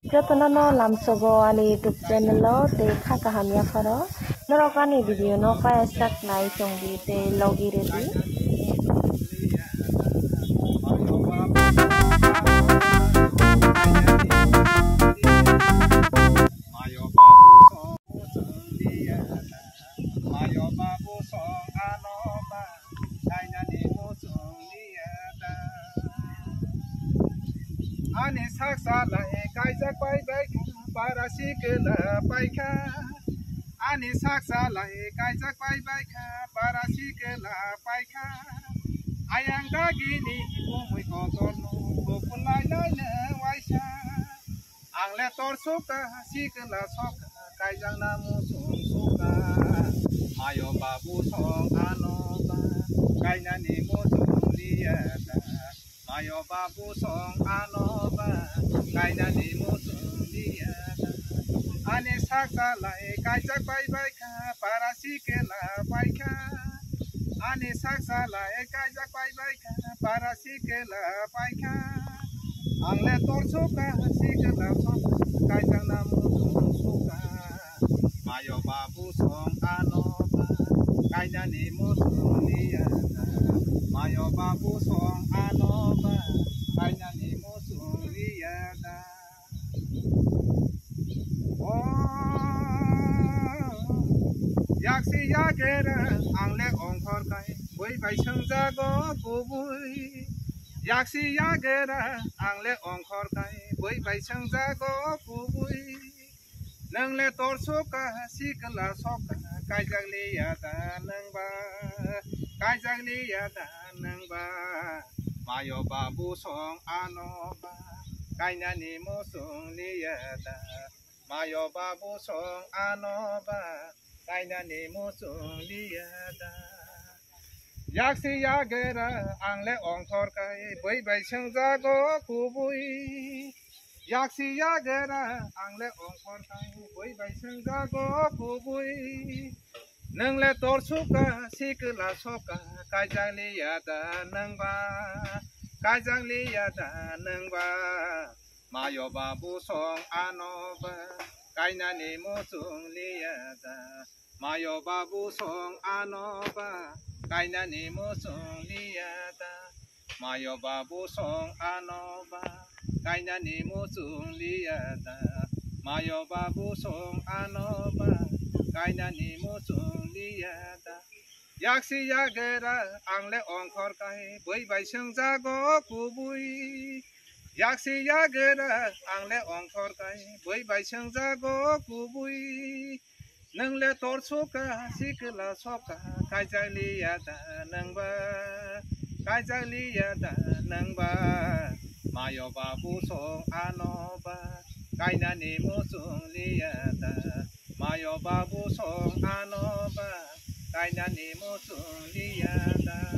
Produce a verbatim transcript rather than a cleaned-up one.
Pratana no lamsogo ani YouTube channel lo te khaka hamya faro norokani video no pa sak nai chongdi te logi ready Ani saksa la e kaise pai bai para sikela pai kha Ani saksa la e kaise pai bai para sikela pai kha Ayang dagini umui kotorno bopulai lai le waisa Ang le tor suka sikela soka kaijang namu sung suka Mayo babu song anoba kainani mo sung liata Mayo babu song anoba kainani mo sung liata Ani saksa la e kaijak bai bai ka para sikela bai ka Ani saksa la e kaijak bai bai ka para sikela bai ka Ang le tor suka sikela soka kaijang namu sung suka Mayo babu song anoba kainani mo sung liata Mayo babu song anoba kainani mo sung liata Yaksi yagera ang le ong khor kai boi bai sang ja go kubui Yaksi yagera ang le ong khor kai boi bai sang ja go kubui Nang le tor suka sikela soka kaijang liata nang ba kaijang liata nang ba Mayo babu song anoba kainani mo sung liata Mayo babu song anoba kainani mo sung liata Yaksi yagera ang le ong khor kai boi bai sang ja go kubui Yaksi yagera ang le ong khor kai boi bai sang ja go kubui Nang le tor suka sikela soka kaijang liata nang ba kaijang liata nang ba Mayo babu song anoba kainani mo sung liata Mayo babu song anoba kainani mo sung liata Mayo babu song anoba kainani mo sung liata Mayo babu song anoba kainani mo sung liata Yaksi yagera ang le ong khor kai boi bai sang ja go kubui Yaksi yagera ang le ong khor kai boi bai sang ja go kubui Nang le tor suka sikela soka kaijang liata nang ba kaijang liata nang ba Mayo babu song anoba kainani mo sung liata Mayo babu song anoba kainani mo sung liata